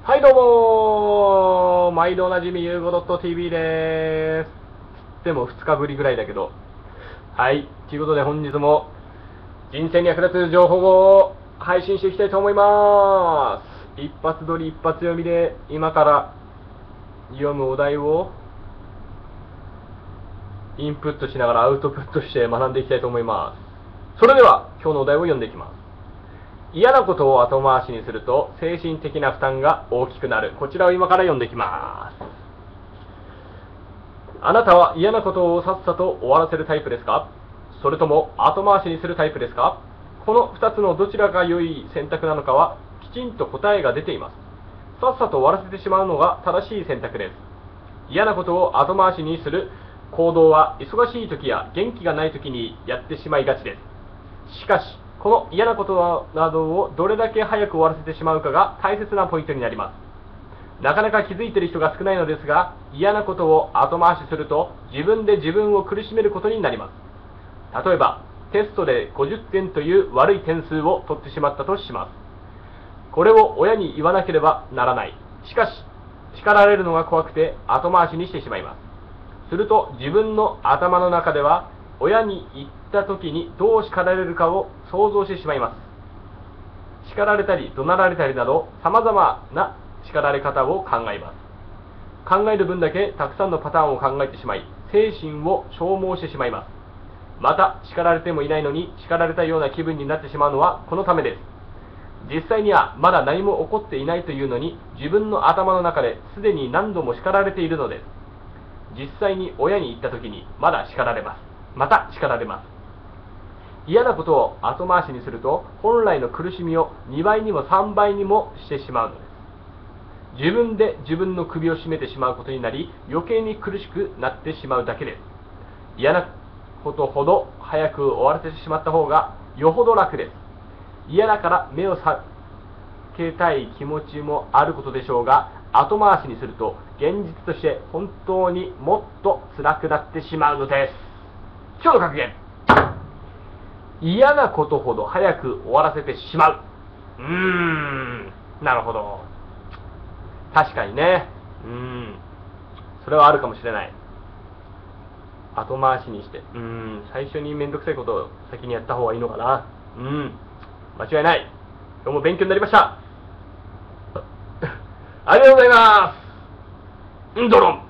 はいどうもー、毎度おなじみゆうご .tv でーす。でも2日ぶりぐらいだけど。はい、ということで本日も人生に役立つ情報を配信していきたいと思います。一発撮り一発読みで今から読むお題をインプットしながらアウトプットして学んでいきたいと思います。それでは今日のお題を読んでいきます。嫌なことを後回しにすると精神的な負担が大きくなる。こちらを今から読んでいきます。あなたは嫌なことをさっさと終わらせるタイプですか？それとも後回しにするタイプですか？この2つのどちらが良い選択なのかはきちんと答えが出ています。さっさと終わらせてしまうのが正しい選択です。嫌なことを後回しにする行動は忙しい時や元気がない時にやってしまいがちです。しかしこの嫌なことなどをどれだけ早く終わらせてしまうかが大切なポイントになります。なかなか気づいている人が少ないのですが、嫌なことを後回しすると自分で自分を苦しめることになります。例えばテストで50点という悪い点数を取ってしまったとします。これを親に言わなければならない。しかし叱られるのが怖くて後回しにしてしまいます。すると自分の頭の中では親に言った時にどう叱られるかを想像してしまいます。叱られたり怒鳴られたりなど様々な叱られ方を考えます。考える分だけたくさんのパターンを考えてしまい精神を消耗してしまいます。また叱られてもいないのに叱られたような気分になってしまうのはこのためです。実際にはまだ何も起こっていないというのに自分の頭の中ですでに何度も叱られているのです。実際に親に言った時にまた叱られます。嫌なことを後回しにすると本来の苦しみを2倍にも3倍にもしてしまうのです。自分で自分の首を絞めてしまうことになり余計に苦しくなってしまうだけです。嫌なことほど早く終わらせてしまった方がよほど楽です。嫌だから目を避けたい気持ちもあることでしょうが、後回しにすると現実として本当にもっと辛くなってしまうのです。今日の格言、嫌なことほど早く終わらせてしまう。なるほど。確かにね。それはあるかもしれない。後回しにして。最初にめんどくさいことを先にやった方がいいのかな。間違いない。今日も勉強になりました。ありがとうございます。ドロン。